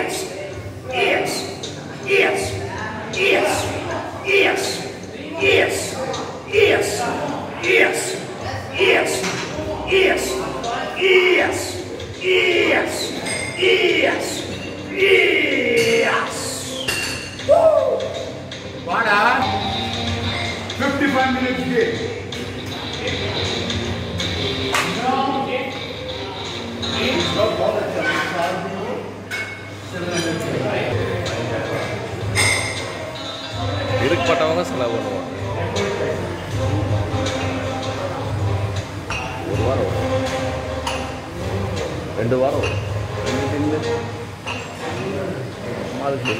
What are 55 minutes game? இருக்கப்பட்டவங்க செலவு பண்ணுவாங்க. ஒரு வாரம் 2 வாரம்